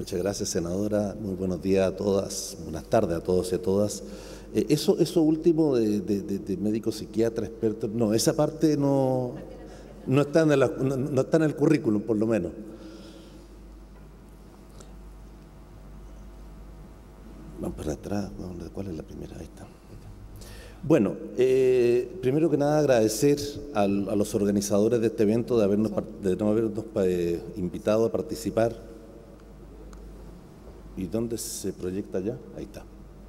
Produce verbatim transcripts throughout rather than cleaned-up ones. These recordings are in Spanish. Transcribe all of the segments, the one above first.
Muchas gracias, senadora. Muy buenos días a todas, buenas tardes a todos y a todas. Eh, eso, eso último de, de, de, de médico psiquiatra, experto, no, esa parte no, no, está en el, no, no está en el currículum, por lo menos. Vamos para atrás, ¿cuál es la primera? Ahí está. Bueno, eh, primero que nada agradecer al, a los organizadores de este evento de, habernos, de no habernos eh, invitado a participar. ¿Y dónde se proyecta ya? Ahí está.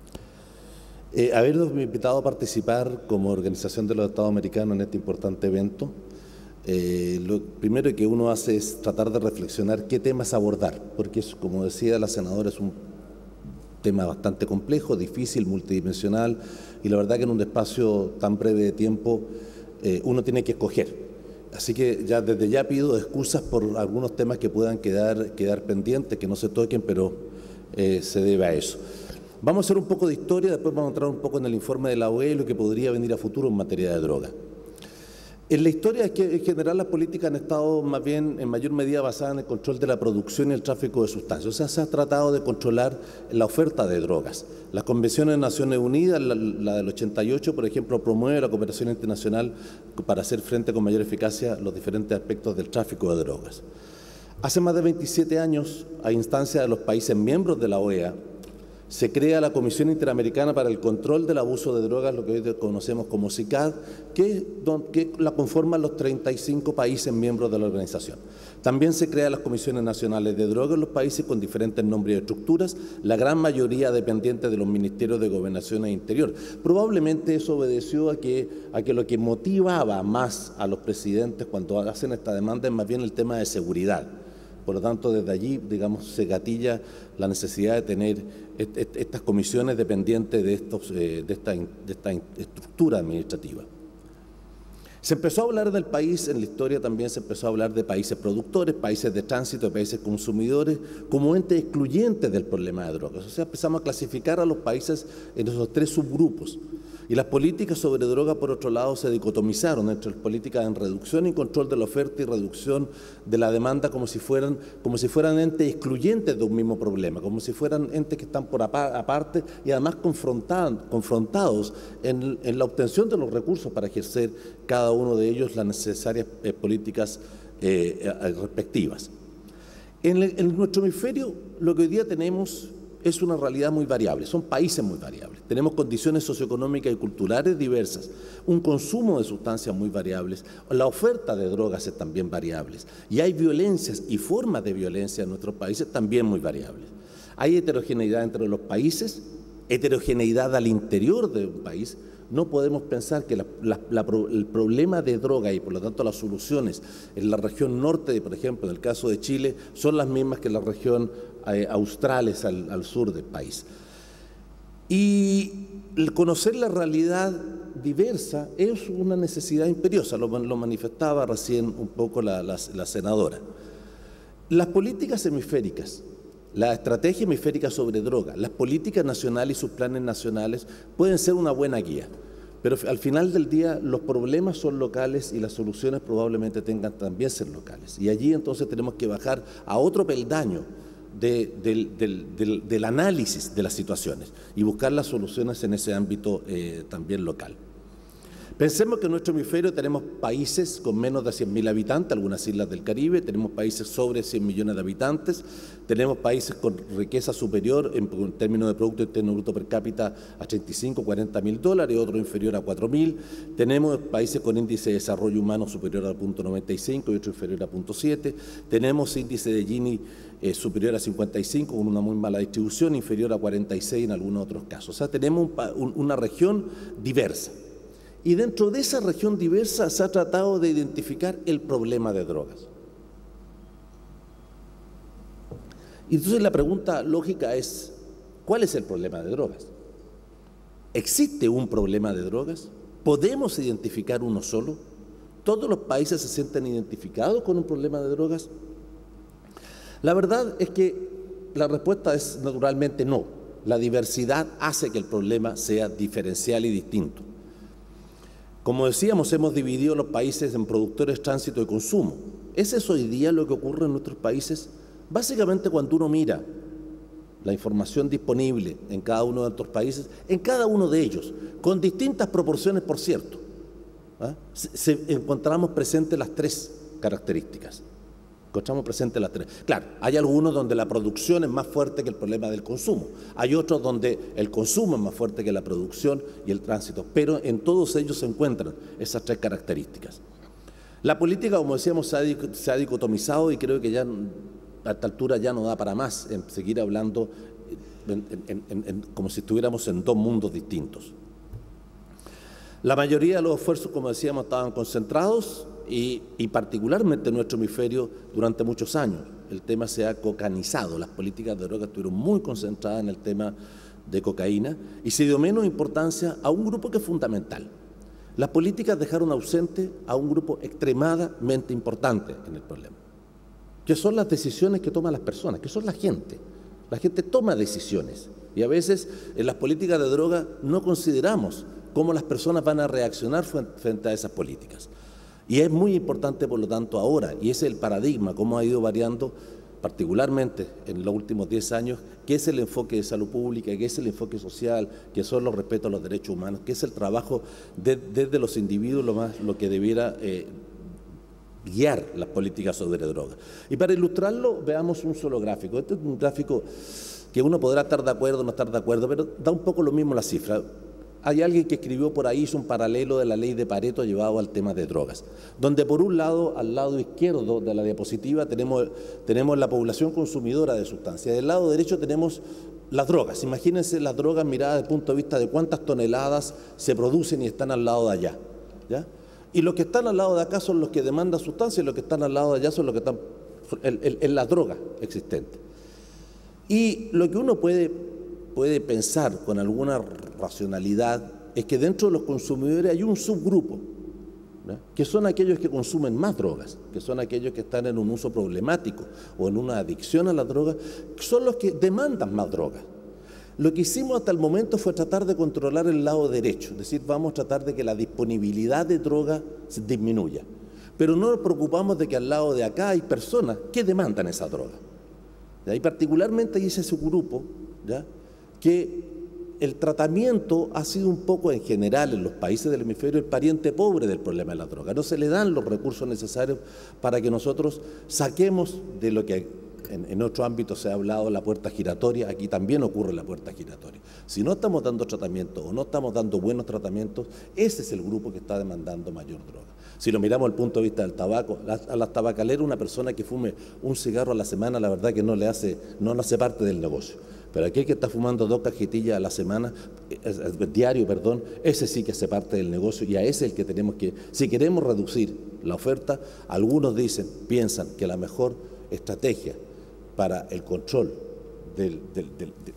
Eh, habernos invitado a participar como Organización de los Estados Americanos en este importante evento. Eh, lo primero que uno hace es tratar de reflexionar qué temas abordar, porque es, como decía la senadora, es un tema bastante complejo, difícil, multidimensional, y la verdad que en un espacio tan breve de tiempo eh, uno tiene que escoger. Así que ya desde ya pido excusas por algunos temas que puedan quedar, quedar pendientes, que no se toquen, pero eh, se debe a eso. Vamos a hacer un poco de historia, después vamos a entrar un poco en el informe de la O E y lo que podría venir a futuro en materia de droga. En la historia es que en general las políticas han estado más bien en mayor medida basadas en el control de la producción y el tráfico de sustancias. O sea, se ha tratado de controlar la oferta de drogas. Las convenciones de Naciones Unidas, la, la del ochenta y ocho, por ejemplo, promueve la cooperación internacional para hacer frente con mayor eficacia a los diferentes aspectos del tráfico de drogas. Hace más de veintisiete años, a instancia de los países miembros de la O E A, se crea la Comisión Interamericana para el Control del Abuso de Drogas, lo que hoy conocemos como CICAD, que, que la conforman los treinta y cinco países miembros de la organización. También se crean las Comisiones Nacionales de Drogas en los países con diferentes nombres y estructuras, la gran mayoría dependientes de los Ministerios de Gobernación e Interior. Probablemente eso obedeció a que, a que lo que motivaba más a los presidentes cuando hacen esta demanda es más bien el tema de seguridad. Por lo tanto, desde allí, digamos, se gatilla la necesidad de tener est est estas comisiones dependientes de, estos, eh, de, esta, de esta estructura administrativa. Se empezó a hablar del país, en la historia también se empezó a hablar de países productores, países de tránsito, de países consumidores, como entes excluyentes del problema de drogas. O sea, empezamos a clasificar a los países en esos tres subgrupos. Y las políticas sobre droga, por otro lado, se dicotomizaron entre las políticas en reducción y control de la oferta y reducción de la demanda como si fueran, como si fueran entes excluyentes de un mismo problema, como si fueran entes que están por aparte y además confrontados en, en la obtención de los recursos para ejercer cada uno de ellos las necesarias eh, políticas eh, respectivas. En, el, en nuestro hemisferio lo que hoy día tenemos es una realidad muy variable, son países muy variables. Tenemos condiciones socioeconómicas y culturales diversas, un consumo de sustancias muy variables, la oferta de drogas es también variables y hay violencias y formas de violencia en nuestros países también muy variables. Hay heterogeneidad entre los países, heterogeneidad al interior de un país. No podemos pensar que la, la, la, el problema de droga y por lo tanto las soluciones en la región norte, por ejemplo, en el caso de Chile, son las mismas que en la región eh, australes al, al sur del país. Y el conocer la realidad diversa es una necesidad imperiosa, lo, lo manifestaba recién un poco la, la, la senadora. Las políticas hemisféricas, la estrategia hemisférica sobre droga, las políticas nacionales y sus planes nacionales pueden ser una buena guía, pero al final del día los problemas son locales y las soluciones probablemente tengan también ser locales. Y allí entonces tenemos que bajar a otro peldaño de, del, del, del, del análisis de las situaciones y buscar las soluciones en ese ámbito eh, también local. Pensemos que en nuestro hemisferio tenemos países con menos de cien mil habitantes, algunas islas del Caribe, tenemos países sobre cien millones de habitantes, tenemos países con riqueza superior en, en términos de Producto Interno Bruto per cápita a treinta y cinco, cuarenta mil dólares, otro inferior a cuatro mil, tenemos países con índice de desarrollo humano superior a punto noventa y cinco y otro inferior a punto siete, tenemos índice de Gini eh, superior a cincuenta y cinco con una muy mala distribución, inferior a cuarenta y seis en algunos otros casos. O sea, tenemos un, un, una región diversa. Y dentro de esa región diversa se ha tratado de identificar el problema de drogas. Y entonces la pregunta lógica es, ¿cuál es el problema de drogas? ¿Existe un problema de drogas? ¿Podemos identificar uno solo? ¿Todos los países se sienten identificados con un problema de drogas? La verdad es que la respuesta es naturalmente no. La diversidad hace que el problema sea diferencial y distinto. Como decíamos, hemos dividido los países en productores, tránsito y consumo. ¿Es eso hoy día lo que ocurre en nuestros países? Básicamente, cuando uno mira la información disponible en cada uno de nuestros países, en cada uno de ellos, con distintas proporciones, por cierto, ¿ah? se, se encontramos presentes las tres características. Encontramos presentes las tres. Claro, hay algunos donde la producción es más fuerte que el problema del consumo. Hay otros donde el consumo es más fuerte que la producción y el tránsito. Pero en todos ellos se encuentran esas tres características. La política, como decíamos, se ha, se ha dicotomizado y creo que ya a esta altura ya no da para más en seguir hablando en, en, en, en, como si estuviéramos en dos mundos distintos. La mayoría de los esfuerzos, como decíamos, estaban concentrados y, y particularmente en nuestro hemisferio durante muchos años. El tema se ha cocanizado, las políticas de drogas estuvieron muy concentradas en el tema de cocaína y se dio menos importancia a un grupo que es fundamental. Las políticas dejaron ausente a un grupo extremadamente importante en el problema, que son las decisiones que toman las personas, que son la gente. La gente toma decisiones y a veces en las políticas de droga no consideramos cómo las personas van a reaccionar frente a esas políticas. Y es muy importante, por lo tanto, ahora, y ese es el paradigma, cómo ha ido variando, particularmente en los últimos diez años, qué es el enfoque de salud pública, qué es el enfoque social, qué son los respetos a los derechos humanos, qué es el trabajo de, desde los individuos, lo, más, lo que debiera eh, guiar las políticas sobre drogas. Y para ilustrarlo, veamos un solo gráfico. Este es un gráfico que uno podrá estar de acuerdo o no estar de acuerdo, pero da un poco lo mismo la cifra. Hay alguien que escribió por ahí, hizo un paralelo de la ley de Pareto llevado al tema de drogas, donde por un lado, al lado izquierdo de la diapositiva, tenemos, tenemos la población consumidora de sustancias. Del lado derecho tenemos las drogas. Imagínense las drogas miradas desde el punto de vista de cuántas toneladas se producen y están al lado de allá, ¿ya? Y los que están al lado de acá son los que demandan sustancias y los que están al lado de allá son los que están en, en, en la droga existente. Y lo que uno puede, puede pensar con alguna racionalidad es que dentro de los consumidores hay un subgrupo, ¿no?, que son aquellos que consumen más drogas, que son aquellos que están en un uso problemático o en una adicción a la droga, son los que demandan más drogas. Lo que hicimos hasta el momento fue tratar de controlar el lado derecho, es decir, vamos a tratar de que la disponibilidad de droga se disminuya, pero no nos preocupamos de que al lado de acá hay personas que demandan esa droga. ¿Ya? Y particularmente hay ese subgrupo, ¿ya?, que el tratamiento ha sido un poco en general en los países del hemisferio el pariente pobre del problema de la droga. No se le dan los recursos necesarios para que nosotros saquemos de lo que en, en otro ámbito se ha hablado la puerta giratoria, aquí también ocurre la puerta giratoria. Si no estamos dando tratamiento o no estamos dando buenos tratamientos, ese es el grupo que está demandando mayor droga. Si lo miramos desde el punto de vista del tabaco, a las tabacaleras, una persona que fume un cigarro a la semana, la verdad que no le hace, no le hace parte del negocio. Pero aquel que está fumando dos cajetillas a la semana, eh, diario, perdón, ese sí que hace parte del negocio y a ese es el que tenemos que, si queremos reducir la oferta, algunos dicen, piensan que la mejor estrategia para el control del, del, del, de,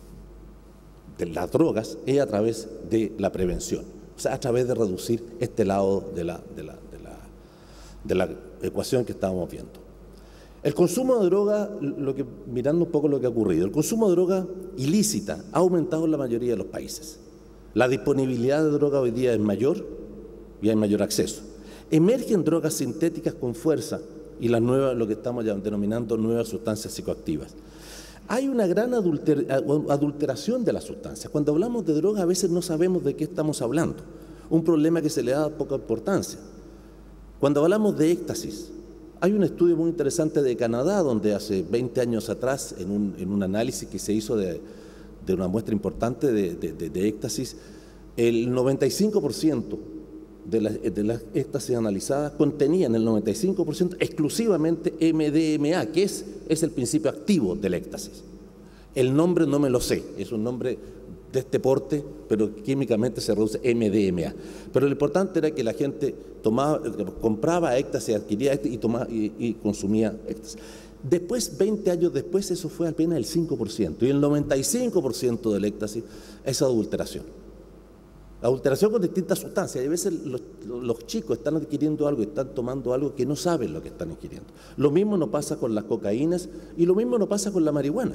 de las drogas es a través de la prevención, o sea, a través de reducir este lado de la, de la, de la, de la ecuación que estábamos viendo. El consumo de droga, lo que, mirando un poco lo que ha ocurrido, el consumo de droga ilícita ha aumentado en la mayoría de los países. La disponibilidad de droga hoy día es mayor y hay mayor acceso. Emergen drogas sintéticas con fuerza y las nuevas, lo que estamos ya denominando nuevas sustancias psicoactivas. Hay una gran adulter, adulteración de las sustancias. Cuando hablamos de droga a veces no sabemos de qué estamos hablando. Un problema que se le da poca importancia. Cuando hablamos de éxtasis, hay un estudio muy interesante de Canadá, donde hace veinte años atrás, en un, en un análisis que se hizo de, de una muestra importante de, de, de, de éxtasis, el noventa y cinco por ciento de las, de las éxtasis analizadas contenían el noventa y cinco por ciento exclusivamente M D M A, que es, es el principio activo del éxtasis. El nombre no me lo sé, es un nombre de este porte, pero químicamente se reduce M D M A. Pero lo importante era que la gente tomaba, compraba éxtasis, adquiría éxtasis y, tomaba, y, y consumía éxtasis. Después, veinte años después, eso fue apenas el cinco por ciento, y el noventa y cinco por ciento del éxtasis es adulteración. Adulteración con distintas sustancias. Y a veces los, los chicos están adquiriendo algo, están tomando algo que no saben lo que están ingiriendo. Lo mismo no pasa con las cocaínas y lo mismo no pasa con la marihuana.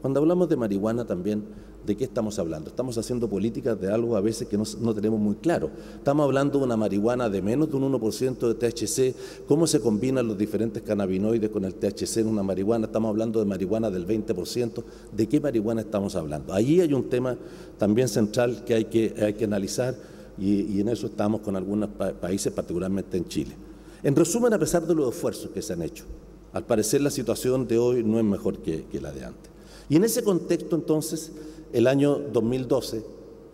Cuando hablamos de marihuana también, ¿de qué estamos hablando? Estamos haciendo políticas de algo a veces que no, no tenemos muy claro. Estamos hablando de una marihuana de menos de un uno por ciento de T H C, cómo se combinan los diferentes cannabinoides con el T H C en una marihuana. Estamos hablando de marihuana del veinte por ciento. ¿De qué marihuana estamos hablando? Allí hay un tema también central que hay que, hay que analizar y, y en eso estamos con algunos pa países, particularmente en Chile. En resumen, a pesar de los esfuerzos que se han hecho, al parecer la situación de hoy no es mejor que, que la de antes. Y en ese contexto, entonces, el año dos mil doce,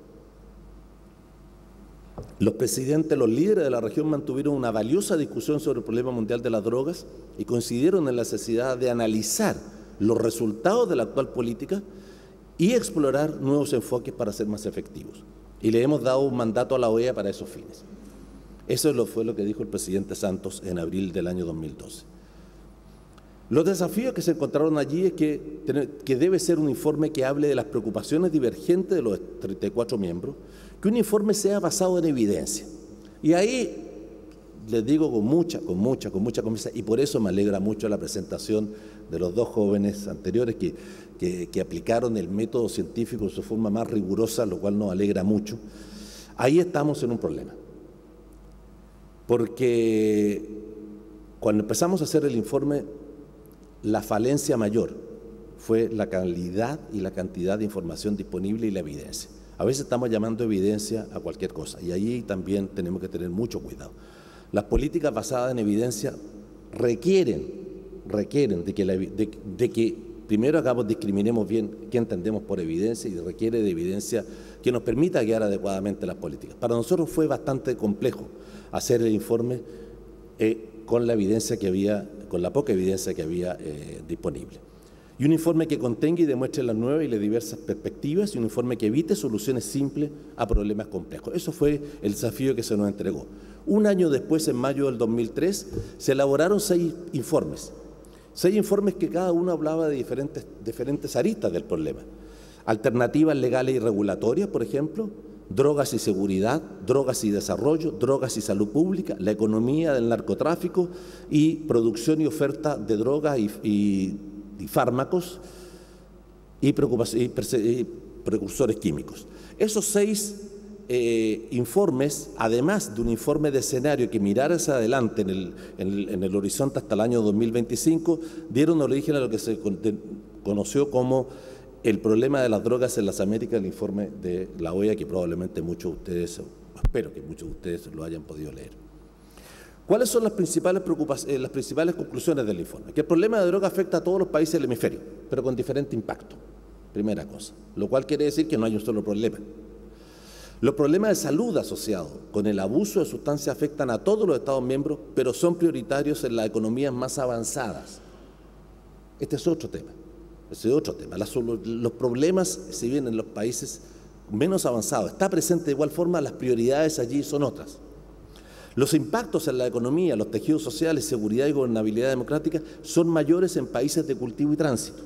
los presidentes, los líderes de la región mantuvieron una valiosa discusión sobre el problema mundial de las drogas y coincidieron en la necesidad de analizar los resultados de la actual política y explorar nuevos enfoques para ser más efectivos. Y le hemos dado un mandato a la O E A para esos fines. Eso fue lo que dijo el presidente Santos en abril del año dos mil doce. Los desafíos que se encontraron allí es que, que debe ser un informe que hable de las preocupaciones divergentes de los treinta y cuatro miembros, que un informe sea basado en evidencia. Y ahí les digo con mucha, con mucha, con mucha confianza, y por eso me alegra mucho la presentación de los dos jóvenes anteriores que, que, que aplicaron el método científico de su forma más rigurosa, lo cual nos alegra mucho. Ahí estamos en un problema. Porque cuando empezamos a hacer el informe, la falencia mayor fue la calidad y la cantidad de información disponible y la evidencia. A veces estamos llamando evidencia a cualquier cosa y ahí también tenemos que tener mucho cuidado. Las políticas basadas en evidencia requieren, requieren de que, la, de, de que primero hagamos, discriminemos bien qué entendemos por evidencia y requiere de evidencia que nos permita guiar adecuadamente las políticas. Para nosotros fue bastante complejo hacer el informe eh, con la evidencia que había, con la poca evidencia que había eh, disponible. Y un informe que contenga y demuestre las nuevas y las diversas perspectivas y un informe que evite soluciones simples a problemas complejos. Eso fue el desafío que se nos entregó. Un año después, en mayo del dos mil tres, se elaboraron seis informes. Seis informes que cada uno hablaba de diferentes, diferentes aristas del problema. Alternativas legales y regulatorias, por ejemplo, drogas y seguridad, drogas y desarrollo, drogas y salud pública, la economía del narcotráfico y producción y oferta de drogas y, y, y fármacos y, y, y precursores químicos. Esos seis eh, informes, además de un informe de escenario que mirara hacia adelante en el, en el, en el horizonte hasta el año dos mil veinticinco, dieron origen a lo que se conoció como el problema de las drogas en las Américas, el informe de la O E A, que probablemente muchos de ustedes, espero que muchos de ustedes lo hayan podido leer. ¿Cuáles son las principales, preocupaciones, las principales conclusiones del informe? Que el problema de droga afecta a todos los países del hemisferio, pero con diferente impacto, primera cosa, lo cual quiere decir que no hay un solo problema. Los problemas de salud asociados con el abuso de sustancias afectan a todos los Estados miembros, pero son prioritarios en las economías más avanzadas. Este es otro tema. Ese es otro tema. Las, los problemas, si bien en los países menos avanzados está presente de igual forma, las prioridades allí son otras. Los impactos en la economía, los tejidos sociales, seguridad y gobernabilidad democrática son mayores en países de cultivo y tránsito.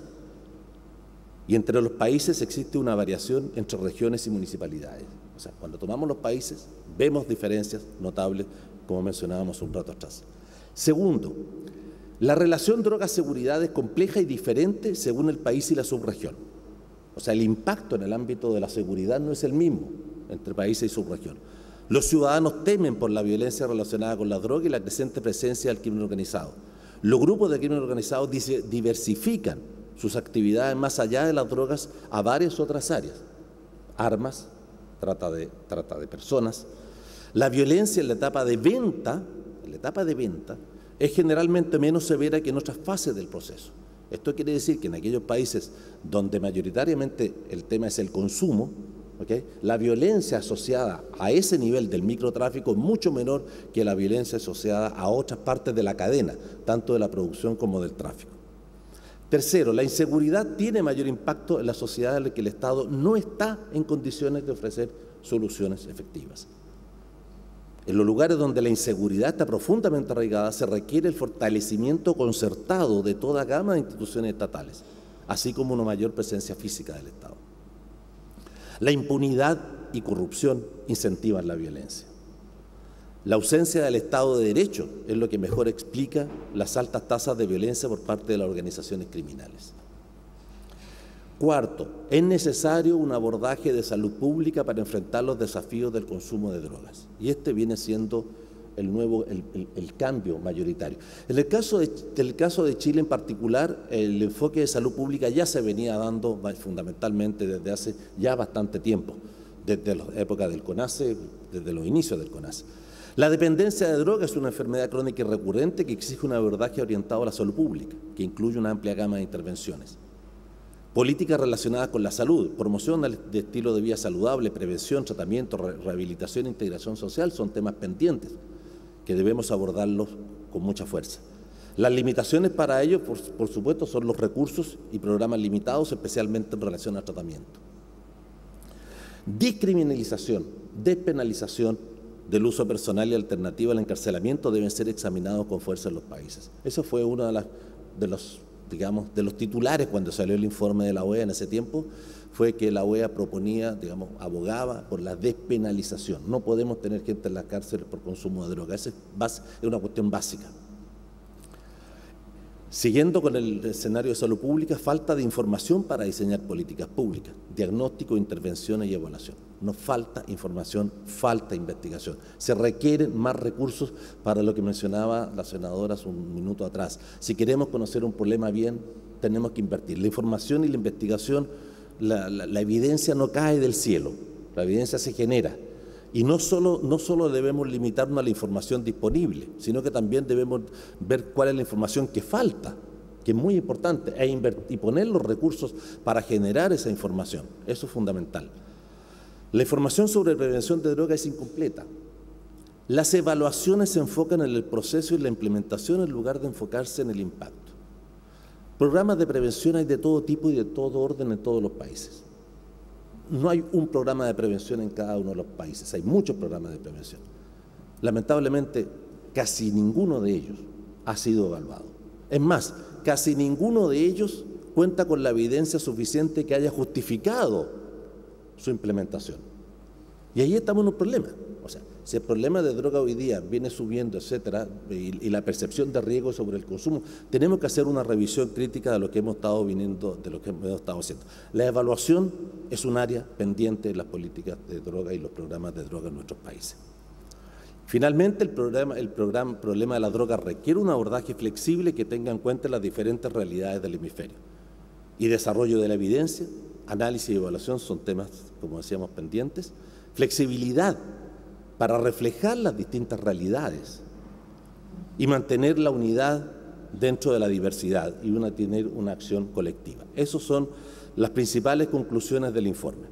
Y entre los países existe una variación entre regiones y municipalidades. O sea, cuando tomamos los países, vemos diferencias notables, como mencionábamos un rato atrás. Segundo, la relación droga-seguridad es compleja y diferente según el país y la subregión. O sea, el impacto en el ámbito de la seguridad no es el mismo entre países y subregión. Los ciudadanos temen por la violencia relacionada con la droga y la creciente presencia del crimen organizado. Los grupos de crimen organizado diversifican sus actividades más allá de las drogas a varias otras áreas. Armas, trata de, trata de personas. La violencia en la etapa de venta, en la etapa de venta, es generalmente menos severa que en otras fases del proceso. Esto quiere decir que en aquellos países donde mayoritariamente el tema es el consumo, ¿okay?, la violencia asociada a ese nivel del microtráfico es mucho menor que la violencia asociada a otras partes de la cadena, tanto de la producción como del tráfico. Tercero, la inseguridad tiene mayor impacto en la sociedad en la que el Estado no está en condiciones de ofrecer soluciones efectivas. En los lugares donde la inseguridad está profundamente arraigada, se requiere el fortalecimiento concertado de toda gama de instituciones estatales, así como una mayor presencia física del Estado. La impunidad y corrupción incentivan la violencia. La ausencia del Estado de Derecho es lo que mejor explica las altas tasas de violencia por parte de las organizaciones criminales. Cuarto, es necesario un abordaje de salud pública para enfrentar los desafíos del consumo de drogas. Y este viene siendo el nuevo, el, el, el cambio mayoritario. En el caso de, el caso de Chile en particular, el enfoque de salud pública ya se venía dando fundamentalmente desde hace ya bastante tiempo, desde la época del CONACE, desde los inicios del CONACE. La dependencia de drogas es una enfermedad crónica y recurrente que exige un abordaje orientado a la salud pública, que incluye una amplia gama de intervenciones. Políticas relacionadas con la salud, promoción de estilo de vida saludable, prevención, tratamiento, rehabilitación e integración social son temas pendientes que debemos abordarlos con mucha fuerza. Las limitaciones para ello, por, por supuesto, son los recursos y programas limitados, especialmente en relación al tratamiento. Descriminalización, despenalización del uso personal y alternativa al encarcelamiento deben ser examinados con fuerza en los países. Eso fue uno de, las, de los digamos, de los titulares cuando salió el informe de la O E A en ese tiempo, fue que la O E A proponía, digamos, abogaba por la despenalización. No podemos tener gente en las cárceles por consumo de droga. Esa es una cuestión básica. Siguiendo con el escenario de salud pública, falta de información para diseñar políticas públicas, diagnóstico, intervenciones y evaluación. Nos falta información, falta investigación. Se requieren más recursos para lo que mencionaba la senadora hace un minuto atrás. Si queremos conocer un problema bien, tenemos que invertir. La información y la investigación, la, la, la evidencia no cae del cielo, la evidencia se genera. Y no solo, no solo debemos limitarnos a la información disponible, sino que también debemos ver cuál es la información que falta, que es muy importante, e invertir, y poner los recursos para generar esa información. Eso es fundamental. La información sobre prevención de drogas es incompleta. Las evaluaciones se enfocan en el proceso y la implementación en lugar de enfocarse en el impacto. Programas de prevención hay de todo tipo y de todo orden en todos los países. No hay un programa de prevención en cada uno de los países, hay muchos programas de prevención. Lamentablemente, casi ninguno de ellos ha sido evaluado. Es más, casi ninguno de ellos cuenta con la evidencia suficiente que haya justificado su implementación. Y ahí estamos en un problema. O sea, si el problema de droga hoy día viene subiendo, etcétera, y, y la percepción de riesgo sobre el consumo, tenemos que hacer una revisión crítica de lo que hemos estado viniendo, de lo que hemos estado haciendo. La evaluación es un área pendiente de las políticas de droga y los programas de droga en nuestros países. Finalmente, el, programa, el programa, problema de la droga requiere un abordaje flexible que tenga en cuenta las diferentes realidades del hemisferio. Y desarrollo de la evidencia, análisis y evaluación son temas, como decíamos, pendientes. Flexibilidad para reflejar las distintas realidades y mantener la unidad dentro de la diversidad y una, tener una acción colectiva. Esas son las principales conclusiones del informe.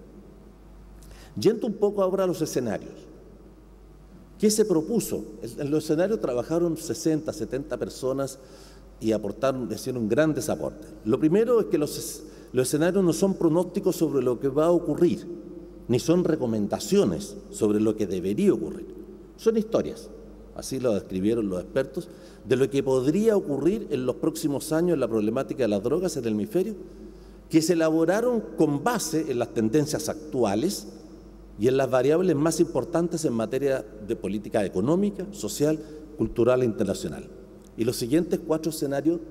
Yendo un poco ahora a los escenarios. ¿Qué se propuso? En los escenarios trabajaron sesenta, setenta personas y aportaron, hicieron grandes aportes. Lo primero es que los, los escenarios no son pronósticos sobre lo que va a ocurrir, ni son recomendaciones sobre lo que debería ocurrir. Son historias, así lo describieron los expertos, de lo que podría ocurrir en los próximos años en la problemática de las drogas en el hemisferio, que se elaboraron con base en las tendencias actuales y en las variables más importantes en materia de política económica, social, cultural e internacional. Y los siguientes cuatro escenarios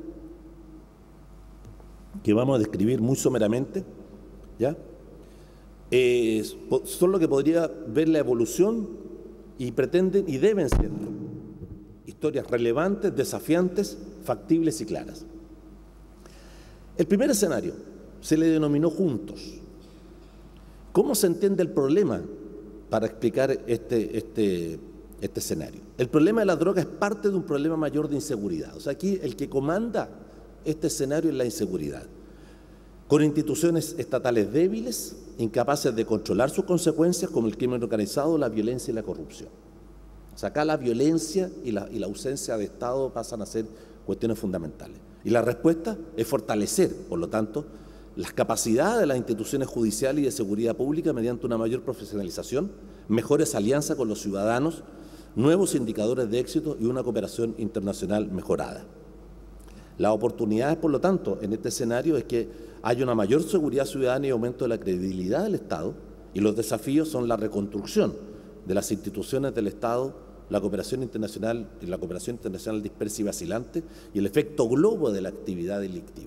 que vamos a describir muy someramente, ¿ya? Eh, son lo que podría ver la evolución y pretenden y deben ser historias relevantes, desafiantes, factibles y claras. El primer escenario se le denominó Juntos. ¿Cómo se entiende el problema para explicar este, este, este escenario? El problema de la droga es parte de un problema mayor de inseguridad. O sea, aquí el que comanda este escenario es la inseguridad, con instituciones estatales débiles, incapaces de controlar sus consecuencias, como el crimen organizado, la violencia y la corrupción. O sea, acá la violencia y la, y la ausencia de Estado pasan a ser cuestiones fundamentales. Y la respuesta es fortalecer, por lo tanto, las capacidades de las instituciones judiciales y de seguridad pública mediante una mayor profesionalización, mejores alianzas con los ciudadanos, nuevos indicadores de éxito y una cooperación internacional mejorada. Las oportunidades, por lo tanto, en este escenario es que hay una mayor seguridad ciudadana y aumento de la credibilidad del Estado, y los desafíos son la reconstrucción de las instituciones del Estado, la cooperación internacional y la cooperación internacional dispersa y vacilante, y el efecto globo de la actividad delictiva.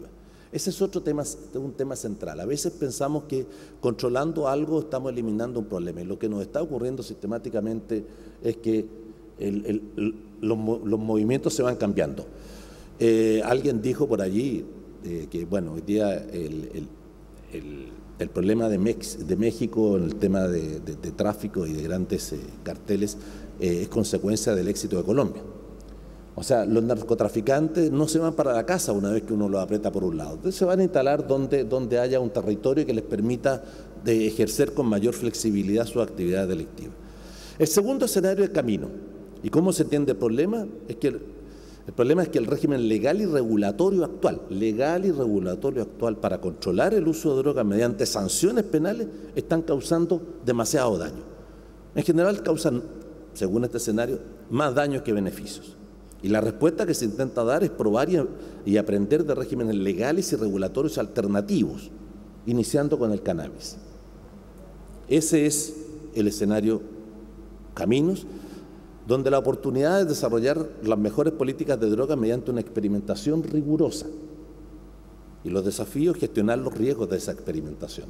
Ese es otro tema, un tema central. A veces pensamos que controlando algo estamos eliminando un problema, y lo que nos está ocurriendo sistemáticamente es que el, el, el, los, los movimientos se van cambiando. Eh, alguien dijo por allí eh, que, bueno, hoy día el, el, el, el problema de, Mex, de México en el tema de, de, de tráfico y de grandes eh, carteles eh, es consecuencia del éxito de Colombia. O sea, los narcotraficantes no se van para la casa una vez que uno los aprieta por un lado. Entonces se van a instalar donde, donde haya un territorio que les permita de ejercer con mayor flexibilidad su actividad delictiva. El segundo escenario es camino. ¿Y cómo se entiende el problema? Es que el, el problema es que el régimen legal y regulatorio actual, legal y regulatorio actual para controlar el uso de drogas mediante sanciones penales están causando demasiado daño. En general causan, según este escenario, más daños que beneficios. Y la respuesta que se intenta dar es probar y, y aprender de regímenes legales y regulatorios alternativos, iniciando con el cannabis. Ese es el escenario Caminos, donde la oportunidad es desarrollar las mejores políticas de drogas mediante una experimentación rigurosa. Y los desafíos, gestionar los riesgos de esa experimentación.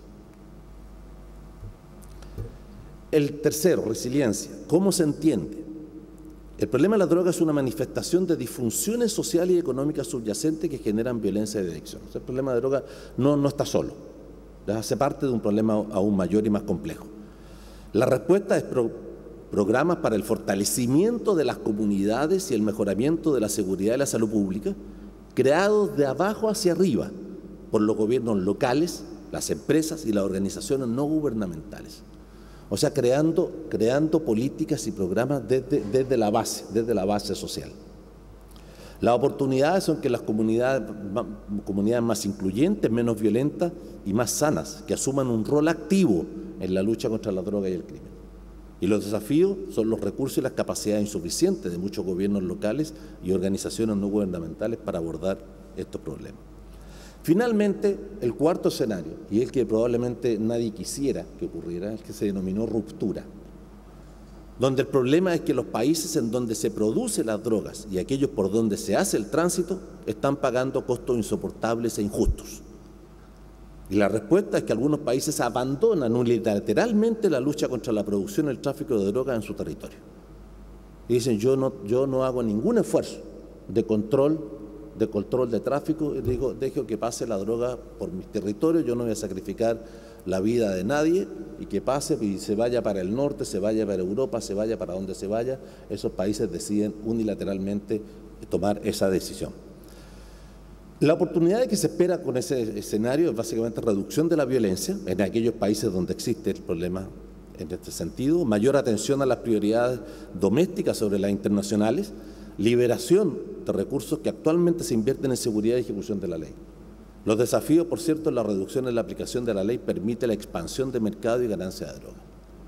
El tercero, resiliencia. ¿Cómo se entiende? El problema de la droga es una manifestación de disfunciones sociales y económicas subyacentes que generan violencia y adicción. O sea, el problema de droga no, no está solo, hace parte de un problema aún mayor y más complejo. La respuesta es pro, programas para el fortalecimiento de las comunidades y el mejoramiento de la seguridad y la salud pública, creados de abajo hacia arriba por los gobiernos locales, las empresas y las organizaciones no gubernamentales. O sea, creando, creando políticas y programas desde, desde la base, desde la base social. Las oportunidades son que las comunidades, comunidades más incluyentes, menos violentas y más sanas, que asuman un rol activo en la lucha contra la droga y el crimen. Y los desafíos son los recursos y las capacidades insuficientes de muchos gobiernos locales y organizaciones no gubernamentales para abordar estos problemas. Finalmente, el cuarto escenario, y el que probablemente nadie quisiera que ocurriera, es que se denominó ruptura, donde el problema es que los países en donde se producen las drogas y aquellos por donde se hace el tránsito están pagando costos insoportables e injustos. Y la respuesta es que algunos países abandonan unilateralmente la lucha contra la producción y el tráfico de drogas en su territorio. Y dicen, yo no, yo no hago ningún esfuerzo de control de control de tráfico, y digo, dejo que pase la droga por mi territorio, yo no voy a sacrificar la vida de nadie, y que pase y se vaya para el norte, se vaya para Europa, se vaya para donde se vaya. Esos países deciden unilateralmente tomar esa decisión. La oportunidad que se espera con ese escenario es básicamente reducción de la violencia en aquellos países donde existe el problema en este sentido, mayor atención a las prioridades domésticas sobre las internacionales, liberación de recursos que actualmente se invierten en seguridad y ejecución de la ley. Los desafíos, por cierto, en la reducción en la aplicación de la ley permite la expansión de mercado y ganancia de droga.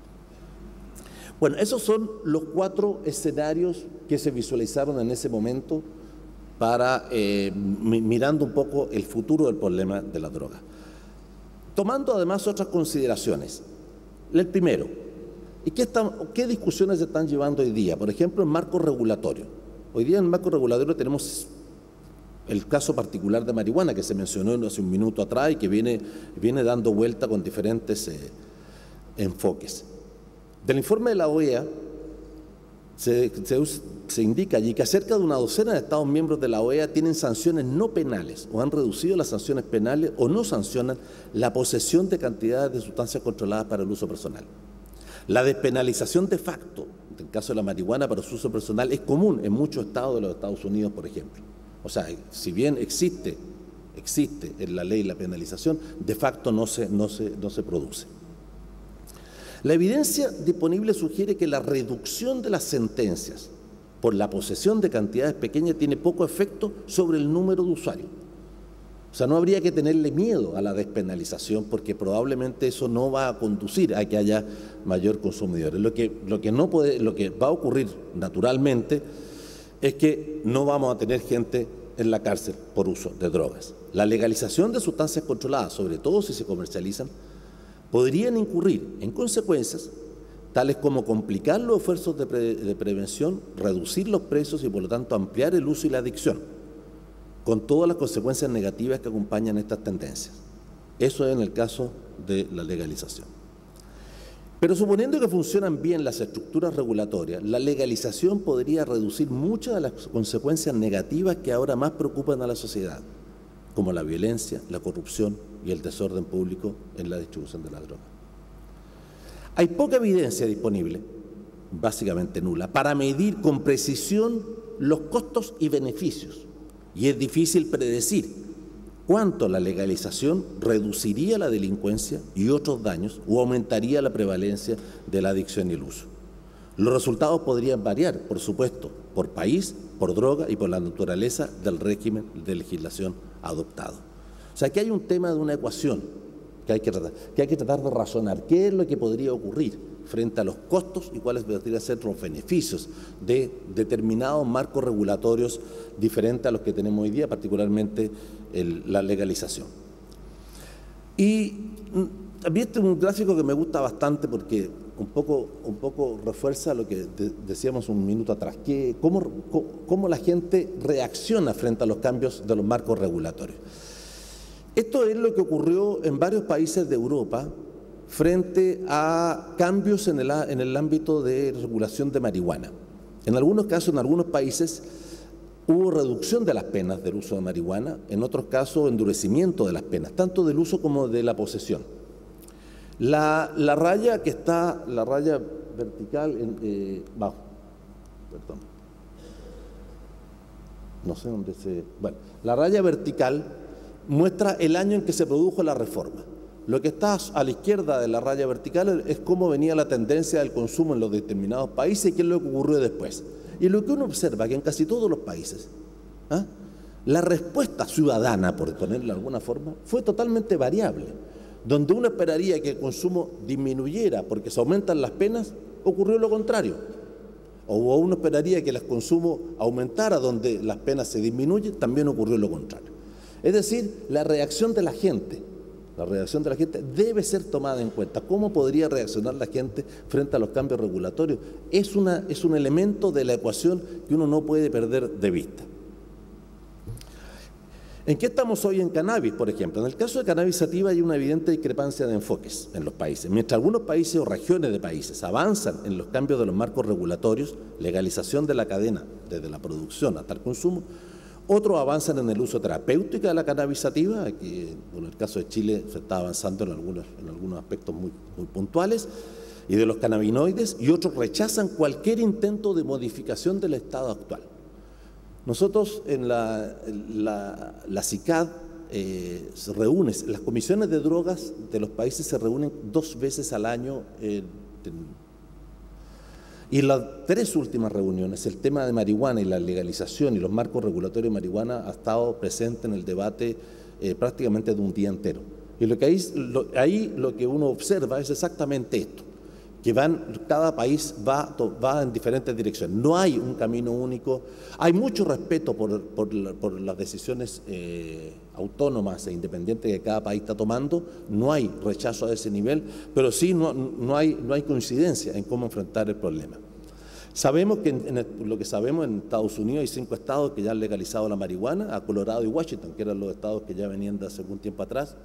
Bueno, esos son los cuatro escenarios que se visualizaron en ese momento para, eh, mirando un poco el futuro del problema de la droga. Tomando además otras consideraciones. El primero, ¿y qué, están, qué discusiones se están llevando hoy día? Por ejemplo, en marco regulatorio. Hoy día en el marco regulatorio tenemos el caso particular de marihuana que se mencionó hace un minuto atrás y que viene, viene dando vuelta con diferentes eh, enfoques. Del informe de la O E A se, se, se indica allí que cerca de una docena de Estados miembros de la O E A tienen sanciones no penales o han reducido las sanciones penales o no sancionan la posesión de cantidades de sustancias controladas para el uso personal. La despenalización de facto, en el caso de la marihuana para su uso personal, es común en muchos estados de los Estados Unidos, por ejemplo. O sea, si bien existe, existe en la ley la penalización, de facto no se, no se, no se produce. La evidencia disponible sugiere que la reducción de las sentencias por la posesión de cantidades pequeñas tiene poco efecto sobre el número de usuarios. O sea, no habría que tenerle miedo a la despenalización porque probablemente eso no va a conducir a que haya mayor consumidores. Lo que, lo que, no puede, lo que va a ocurrir naturalmente es que no vamos a tener gente en la cárcel por uso de drogas. La legalización de sustancias controladas, sobre todo si se comercializan, podrían incurrir en consecuencias tales como complicar los esfuerzos de, pre, de prevención, reducir los precios y por lo tanto ampliar el uso y la adicción. con todas las consecuencias negativas que acompañan estas tendencias. Eso es en el caso de la legalización. Pero suponiendo que funcionan bien las estructuras regulatorias, la legalización podría reducir muchas de las consecuencias negativas que ahora más preocupan a la sociedad, como la violencia, la corrupción y el desorden público en la distribución de la droga. Hay poca evidencia disponible, básicamente nula, para medir con precisión los costos y beneficios, y es difícil predecir cuánto la legalización reduciría la delincuencia y otros daños o aumentaría la prevalencia de la adicción y el uso. Los resultados podrían variar, por supuesto, por país, por droga y por la naturaleza del régimen de legislación adoptado. O sea, que hay un tema de una ecuación que hay que tratar, que hay que tratar de razonar qué es lo que podría ocurrir frente a los costos y cuáles podrían ser los beneficios de determinados marcos regulatorios diferentes a los que tenemos hoy día, particularmente el, la legalización. Y también este es un gráfico que me gusta bastante porque un poco, un poco refuerza lo que de, decíamos un minuto atrás, que cómo, cómo la gente reacciona frente a los cambios de los marcos regulatorios. Esto es lo que ocurrió en varios países de Europa frente a cambios en el, en el ámbito de regulación de marihuana. En algunos casos, en algunos países, hubo reducción de las penas del uso de marihuana, en otros casos, endurecimiento de las penas, tanto del uso como de la posesión. La, la raya que está, la raya vertical, en, eh, bajo, perdón, no sé dónde se, bueno, la raya vertical muestra el año en que se produjo la reforma. Lo que está a la izquierda de la raya vertical es cómo venía la tendencia del consumo en los determinados países y qué es lo que ocurrió después. Y lo que uno observa que en casi todos los países, ¿ah? la respuesta ciudadana, por ponerlo de alguna forma, fue totalmente variable. Donde uno esperaría que el consumo disminuyera porque se aumentan las penas, ocurrió lo contrario. O uno esperaría que el consumo aumentara donde las penas se disminuyen, también ocurrió lo contrario. Es decir, la reacción de la gente, la reacción de la gente debe ser tomada en cuenta. ¿Cómo podría reaccionar la gente frente a los cambios regulatorios? Es, una, es un elemento de la ecuación que uno no puede perder de vista. ¿En qué estamos hoy en cannabis, por ejemplo? En el caso de cannabis sativa hay una evidente discrepancia de enfoques en los países. Mientras algunos países o regiones de países avanzan en los cambios de los marcos regulatorios, legalización de la cadena desde la producción hasta el consumo, otros avanzan en el uso terapéutico de la cannabis sativa. Aquí, en el caso de Chile, se está avanzando en algunos, en algunos aspectos muy, muy puntuales, y de los cannabinoides, y otros rechazan cualquier intento de modificación del estado actual. Nosotros en la, la, la CICAD eh, se reúne, las comisiones de drogas de los países se reúnen dos veces al año eh, en, y en las tres últimas reuniones el tema de marihuana y la legalización y los marcos regulatorios de marihuana ha estado presente en el debate eh, prácticamente de un día entero. Y lo que ahí lo, ahí lo que uno observa es exactamente esto, que van, cada país va, va en diferentes direcciones. No hay un camino único. Hay mucho respeto por, por, la, por las decisiones eh, autónomas e independientes que cada país está tomando. No hay rechazo a ese nivel, pero sí no, no, hay, no hay coincidencia en cómo enfrentar el problema. Sabemos que, en, en el, lo que sabemos, en Estados Unidos hay cinco estados que ya han legalizado la marihuana, a Colorado y Washington, que eran los estados que ya venían de hace algún tiempo atrás.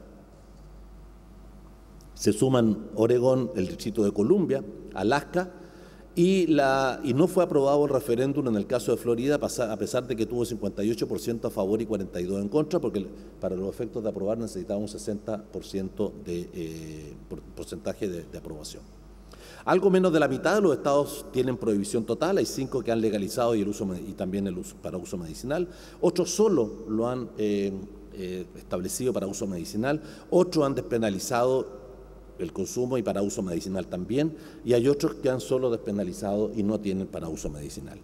Se suman Oregón, el Distrito de Columbia, Alaska, y, la, y no fue aprobado el referéndum en el caso de Florida, a pesar de que tuvo cincuenta y ocho por ciento a favor y cuarenta y dos por ciento en contra, porque para los efectos de aprobar necesitaba un sesenta por ciento de eh, por, porcentaje de, de aprobación. Algo menos de la mitad de los estados tienen prohibición total, hay cinco que han legalizado y, el uso, y también el uso para uso medicinal, otros solo lo han eh, eh, establecido para uso medicinal, otros han despenalizado el consumo y para uso medicinal también, y hay otros que han solo despenalizado y no tienen para uso medicinal.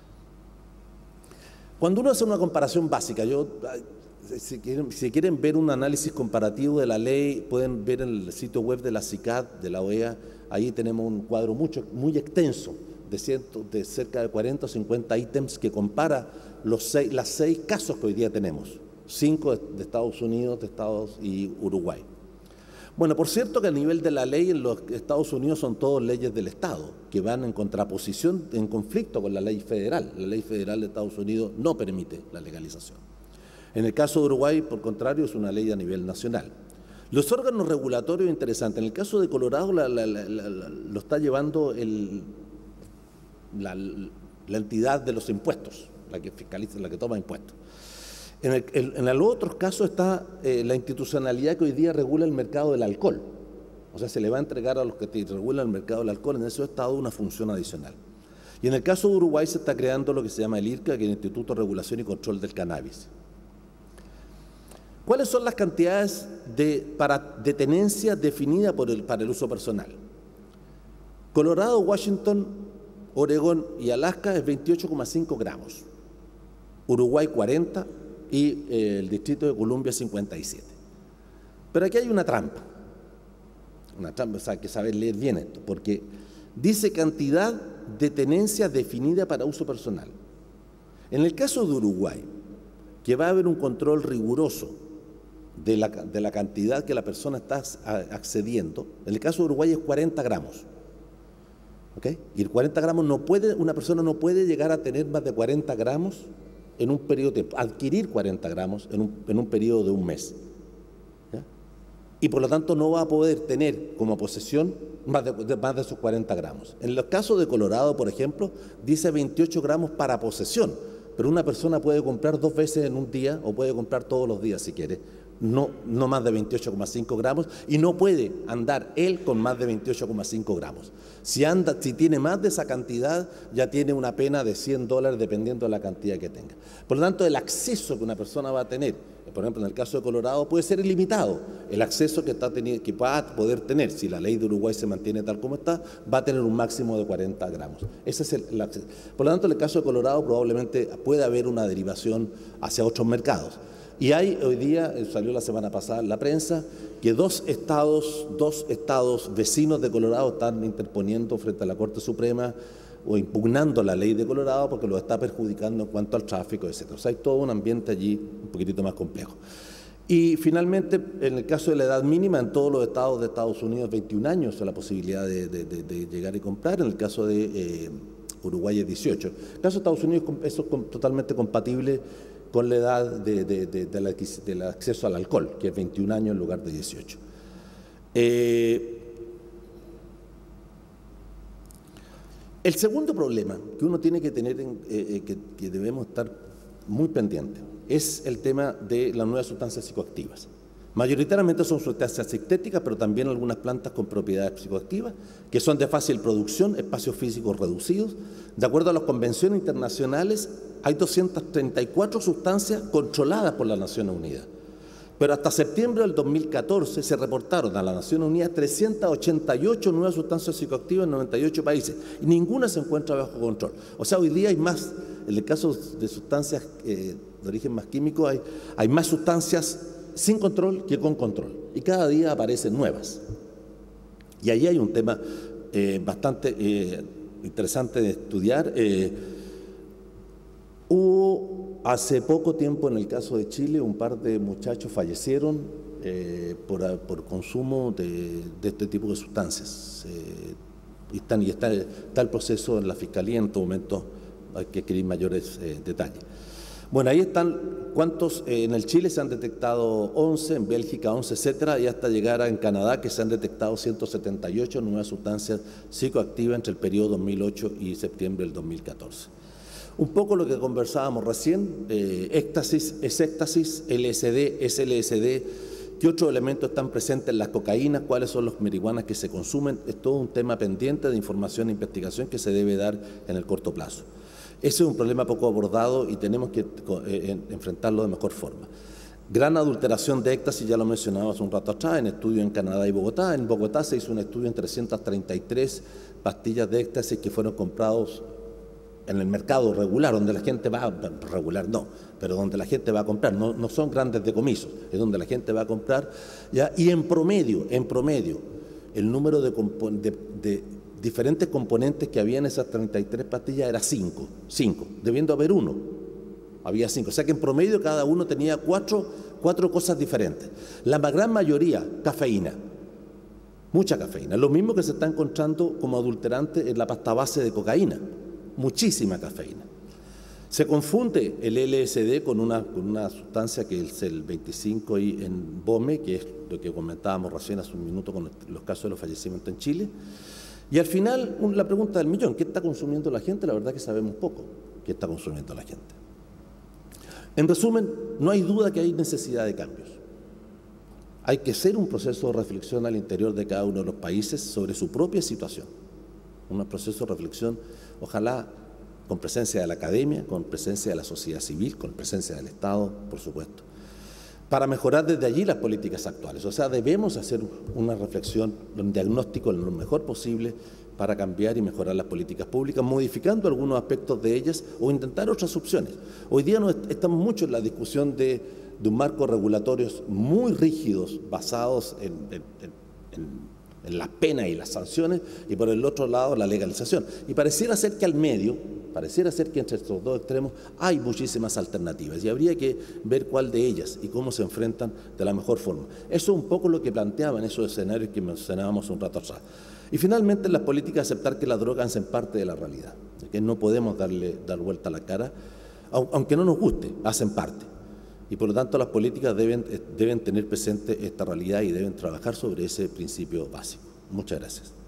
Cuando uno hace una comparación básica, yo, si quieren, si quieren ver un análisis comparativo de la ley, pueden ver en el sitio web de la CICAD, de la O E A, ahí tenemos un cuadro mucho, muy extenso, de, ciento, de cerca de cuarenta o cincuenta ítems que compara los seis, las seis casos que hoy día tenemos, cinco de, de Estados Unidos, de Estados y Uruguay. Bueno, por cierto que a nivel de la ley en los Estados Unidos son todas leyes del Estado, que van en contraposición, en conflicto con la ley federal. La ley federal de Estados Unidos no permite la legalización. En el caso de Uruguay, por contrario, es una ley a nivel nacional. Los órganos regulatorios interesantes. En el caso de Colorado la, la, la, la, la, lo está llevando el, la, la entidad de los impuestos, la que fiscaliza, la que toma impuestos. En, el, en, en los otros casos está eh, la institucionalidad que hoy día regula el mercado del alcohol. O sea, se le va a entregar a los que regulan el mercado del alcohol en ese estado una función adicional. Y en el caso de Uruguay se está creando lo que se llama el I R C A, que es el Instituto de Regulación y Control del Cannabis. ¿Cuáles son las cantidades de, para, de tenencia definidas por el, para el uso personal? Colorado, Washington, Oregón y Alaska es veintiocho coma cinco gramos. Uruguay cuarenta y eh, el Distrito de Columbia cincuenta y siete. Pero aquí hay una trampa. Una trampa, o sea, hay que saber leer bien esto, porque dice cantidad de tenencia definida para uso personal. En el caso de Uruguay, que va a haber un control riguroso de la, de la cantidad que la persona está accediendo, en el caso de Uruguay es cuarenta gramos. ¿Okay? Y el cuarenta gramos no puede, una persona no puede llegar a tener más de cuarenta gramos en un periodo de tiempo, adquirir cuarenta gramos en un, en un periodo de un mes. ¿Ya? Y por lo tanto no va a poder tener como posesión más de, de, más de esos cuarenta gramos. En los casos de Colorado, por ejemplo, dice veintiocho gramos para posesión, pero una persona puede comprar dos veces en un día o puede comprar todos los días si quiere. No, no más de veintiocho coma cinco gramos y no puede andar él con más de veintiocho coma cinco gramos. Si, anda, si tiene más de esa cantidad, ya tiene una pena de cien dólares dependiendo de la cantidad que tenga. Por lo tanto, el acceso que una persona va a tener, por ejemplo, en el caso de Colorado, puede ser ilimitado. El acceso que, está teniendo, que va a poder tener, si la ley de Uruguay se mantiene tal como está, va a tener un máximo de cuarenta gramos. Ese es el, el acceso. Por lo tanto, en el caso de Colorado probablemente puede haber una derivación hacia otros mercados. Y hay hoy día, salió la semana pasada en la prensa, que dos estados, dos estados vecinos de Colorado están interponiendo frente a la Corte Suprema o impugnando la ley de Colorado porque lo está perjudicando en cuanto al tráfico, etcétera. O sea, hay todo un ambiente allí un poquitito más complejo. Y finalmente, en el caso de la edad mínima, en todos los estados de Estados Unidos, veintiún años es la posibilidad de, de, de, de llegar y comprar. En el caso de eh, Uruguay es dieciocho. En el caso de Estados Unidos eso es totalmente compatible con la edad de, de, de, de la, del acceso al alcohol, que es veintiún años en lugar de dieciocho. Eh, el segundo problema que uno tiene que tener, en, eh, que, que debemos estar muy pendientes, es el tema de las nuevas sustancias psicoactivas. Mayoritariamente son sustancias sintéticas, pero también algunas plantas con propiedades psicoactivas, que son de fácil producción, espacios físicos reducidos. De acuerdo a las convenciones internacionales, hay doscientas treinta y cuatro sustancias controladas por las Naciones Unidas. Pero hasta septiembre del dos mil catorce se reportaron a las Naciones Unidas trescientas ochenta y ocho nuevas sustancias psicoactivas en noventa y ocho países, y ninguna se encuentra bajo control. O sea, hoy día hay más, en el caso de sustancias eh, de origen más químico, hay, hay más sustancias sin control que con control, y cada día aparecen nuevas. Y ahí hay un tema eh, bastante eh, interesante de estudiar. Eh, hubo hace poco tiempo en el caso de Chile un par de muchachos fallecieron eh, por, por consumo de, de este tipo de sustancias. Eh, y están, y está, está el proceso en la Fiscalía, en este momento hay que adquirir mayores eh, detalles. Bueno, ahí están cuántos, eh, en el Chile se han detectado once, en Bélgica once, etcétera, y hasta llegar a en Canadá, que se han detectado ciento setenta y ocho nuevas sustancias psicoactivas entre el periodo dos mil ocho y septiembre del dos mil catorce. Un poco lo que conversábamos recién, eh, éxtasis es éxtasis, L S D es L S D, qué otros elementos están presentes en las cocaínas, cuáles son los marihuanas que se consumen, es todo un tema pendiente de información e investigación que se debe dar en el corto plazo. Ese es un problema poco abordado y tenemos que eh, enfrentarlo de mejor forma. Gran adulteración de éxtasis, ya lo mencionaba hace un rato atrás, en estudio en Canadá y Bogotá. En Bogotá se hizo un estudio en trescientas treinta y tres pastillas de éxtasis que fueron comprados en el mercado regular, donde la gente va, regular no, pero donde la gente va a comprar, no, no son grandes decomisos, es donde la gente va a comprar, ¿ya? Y en promedio, en promedio, el número de, de, de diferentes componentes que había en esas treinta y tres pastillas era cinco, cinco, debiendo haber uno, había cinco, o sea que en promedio cada uno tenía cuatro, cuatro cosas diferentes. La gran mayoría, cafeína, mucha cafeína, lo mismo que se está encontrando como adulterante en la pasta base de cocaína, muchísima cafeína. Se confunde el L S D con una, con una sustancia que es el veinticinco I en BOME, que es lo que comentábamos recién hace un minuto con los casos de los fallecimientos en Chile. Y al final, la pregunta del millón, ¿qué está consumiendo la gente? La verdad que sabemos poco qué está consumiendo la gente. En resumen, no hay duda que hay necesidad de cambios. Hay que hacer un proceso de reflexión al interior de cada uno de los países sobre su propia situación. Un proceso de reflexión, ojalá con presencia de la academia, con presencia de la sociedad civil, con presencia del Estado, por supuesto, para mejorar desde allí las políticas actuales. O sea, debemos hacer una reflexión, un diagnóstico lo mejor posible para cambiar y mejorar las políticas públicas, modificando algunos aspectos de ellas o intentar otras opciones. Hoy día no estamos mucho en la discusión de, de un marco regulatorio muy rígidos, basados en, en, en en las penas y las sanciones, y por el otro lado la legalización. Y pareciera ser que al medio, pareciera ser que entre estos dos extremos hay muchísimas alternativas y habría que ver cuál de ellas y cómo se enfrentan de la mejor forma. Eso es un poco lo que planteaban esos escenarios que mencionábamos un rato atrás. Y finalmente en las políticas aceptar que las drogas hacen parte de la realidad, que no podemos darle dar vuelta a la cara, aunque no nos guste, hacen parte. Y por lo tanto las políticas deben, deben tener presente esta realidad y deben trabajar sobre ese principio básico. Muchas gracias.